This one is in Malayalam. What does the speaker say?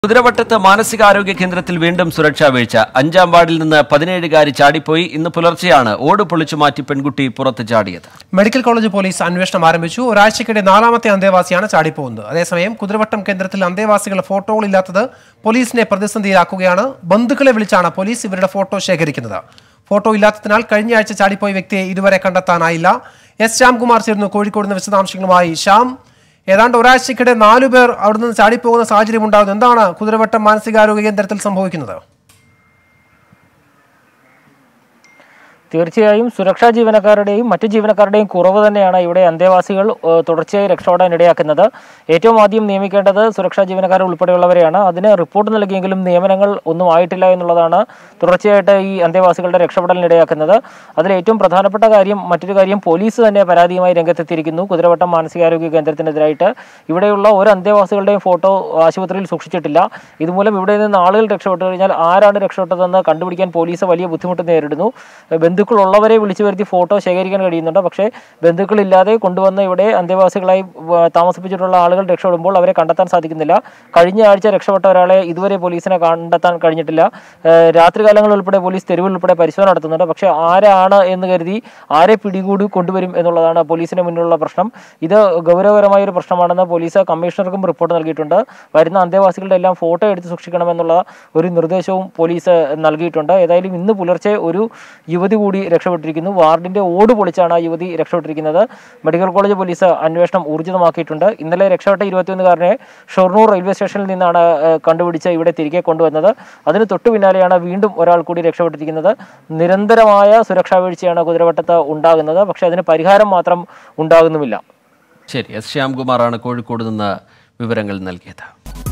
കുതിരവട്ടത്ത് മാനസികാരോഗ്യ കേന്ദ്രത്തിൽ വീണ്ടും സുരക്ഷാ വീഴ്ച. 5-ാം വാർഡിൽ നിന്ന് 17-കാരി ചാടിപ്പോയി. ഇന്ന് പുലർച്ചെയാണ് ഓട് പൊളിച്ചു മാറ്റി പെൺകുട്ടി പുറത്ത് ചാടിയത്. മെഡിക്കൽ കോളേജ് പോലീസ് അന്വേഷണം ആരംഭിച്ചു. ഒരാഴ്ചക്കിടെ 4ാമത്തെ അന്തേവാസിയാണ് ചാടിപ്പോകുന്നത്. അതേസമയം കുതിരവട്ടം കേന്ദ്രത്തിൽ അന്തേവാസികളുടെ ഫോട്ടോകളില്ലാത്തത് പോലീസിനെ പ്രതിസന്ധിയിലാക്കുകയാണ്. ബന്ധുക്കളെ വിളിച്ചാണ് പോലീസ് ഇവരുടെ ഫോട്ടോ ശേഖരിക്കുന്നത്. ഫോട്ടോ ഇല്ലാത്തതിനാൽ കഴിഞ്ഞയാഴ്ച ചാടിപ്പോയ വ്യക്തിയെ ഇതുവരെ കണ്ടെത്താനായില്ല. എസ് ശ്യാംകുമാർ ചേർന്നു കോഴിക്കോട് നിന്ന് വിശദാംശങ്ങളുമായി. ശ്യാം, ഏതാണ്ട് ഒരാഴ്ചക്കിടെ 4 പേർ അവിടെ നിന്ന് ചാടിപ്പോകുന്ന സാഹചര്യം ഉണ്ടാകുന്നു. എന്താണ് കുതിരവട്ടം മാനസികാരോഗ്യ കേന്ദ്രത്തിൽ സംഭവിക്കുന്നത്? തീർച്ചയായും സുരക്ഷാ ജീവനക്കാരുടെയും മറ്റു ജീവനക്കാരുടെയും കുറവ് തന്നെയാണ് ഇവിടെ അന്തേവാസികൾ തുടർച്ചയായി രക്ഷപ്പെടാൻ ഇടയാക്കുന്നത്. ഏറ്റവും ആദ്യം നിയമിക്കേണ്ടത് സുരക്ഷാ ജീവനക്കാർ ഉൾപ്പെടെയുള്ളവരെയാണ്. അതിന് റിപ്പോർട്ട് നൽകിയെങ്കിലും നിയമനങ്ങൾ ഒന്നും ആയിട്ടില്ല എന്നുള്ളതാണ് തുടർച്ചയായിട്ട് ഈ അന്തേവാസികളുടെ രക്ഷപ്പെടലിന് ഇടയാക്കുന്നത്. അതിൽ ഏറ്റവും പ്രധാനപ്പെട്ട മറ്റൊരു കാര്യം പോലീസ് തന്നെ പരാതിയുമായി രംഗത്തെത്തിയിരിക്കുന്നു. കുതിരവട്ടം മാനസികാരോഗ്യ കേന്ദ്രത്തിനെതിരായിട്ട് ഇവിടെയുള്ള ഒരു അന്തേവാസികളുടെയും ഫോട്ടോ ആശുപത്രിയിൽ സൂക്ഷിച്ചിട്ടില്ല. ഇതുമൂലം ഇവിടെ നിന്ന് ആളുകൾ രക്ഷപ്പെട്ടു കഴിഞ്ഞാൽ ആരാണ് രക്ഷപ്പെട്ടതെന്ന് കണ്ടുപിടിക്കാൻ പോലീസ് വലിയ ബുദ്ധിമുട്ട് നേരിടുന്നു. ബന്ധുക്കളുള്ളവരെ വിളിച്ചു വരുത്തി ഫോട്ടോ ശേഖരിക്കാൻ കഴിയുന്നുണ്ട്. പക്ഷേ ബന്ധുക്കളില്ലാതെ കൊണ്ടുവന്ന് ഇവിടെ അന്തേവാസികളായി താമസിപ്പിച്ചിട്ടുള്ള ആളുകൾ രക്ഷപ്പെടുമ്പോൾ അവരെ കണ്ടെത്താൻ സാധിക്കുന്നില്ല. കഴിഞ്ഞ ആഴ്ച രക്ഷപ്പെട്ട ഒരാളെ ഇതുവരെ പോലീസിനെ കണ്ടെത്താൻ കഴിഞ്ഞിട്ടില്ല. രാത്രികാലങ്ങൾ ഉൾപ്പെടെ പോലീസ് തെരുവിൽ ഉൾപ്പെടെ പരിശോധന നടത്തുന്നുണ്ട്. പക്ഷേ ആരാണ് എന്ന് കരുതി ആരെ പിടികൂടി കൊണ്ടുവരും എന്നുള്ളതാണ് പോലീസിന് മുന്നിലുള്ള പ്രശ്നം. ഇത് ഗൗരവകരമായ ഒരു പ്രശ്നമാണെന്ന് പോലീസ് കമ്മീഷണർക്കും റിപ്പോർട്ട് നൽകിയിട്ടുണ്ട്. വരുന്ന അന്തേവാസികളുടെ എല്ലാം ഫോട്ടോ എടുത്ത് സൂക്ഷിക്കണമെന്നുള്ള ഒരു നിർദ്ദേശവും പോലീസ് നൽകിയിട്ടുണ്ട്. ഏതായാലും ഇന്ന് പുലർച്ചെ ഒരു യുവതി കൂടി രക്ഷപ്പെട്ടിരിക്കുന്നു. വാർഡിന്റെ ഓട് പൊളിച്ചാണ് ആ യുവതി രക്ഷപ്പെട്ടിരിക്കുന്നത്. മെഡിക്കൽ കോളേജ് പോലീസ് അന്വേഷണം ഊർജിതമാക്കിയിട്ടുണ്ട്. ഇന്നലെ രക്ഷപ്പെട്ട 21-കാരനെ ഷൊർണൂർ റെയിൽവേ സ്റ്റേഷനിൽ നിന്നാണ് കണ്ടുപിടിച്ച് ഇവിടെ തിരികെ കൊണ്ടുവന്നത്. അതിന് തൊട്ടു പിന്നാലെയാണ് വീണ്ടും ഒരാൾ കൂടി രക്ഷപ്പെട്ടിരിക്കുന്നത്. നിരന്തരമായ സുരക്ഷാ വീഴ്ചയാണ് കുതിരവട്ടത്ത് ഉണ്ടാകുന്നത്. പക്ഷേ അതിന് പരിഹാരം മാത്രം ഉണ്ടാകുന്നുമില്ല. ശരി, എസ് ശ്യാംകുമാറാണ് കോഴിക്കോട് നിന്ന് വിവരങ്ങൾ നൽകിയത്.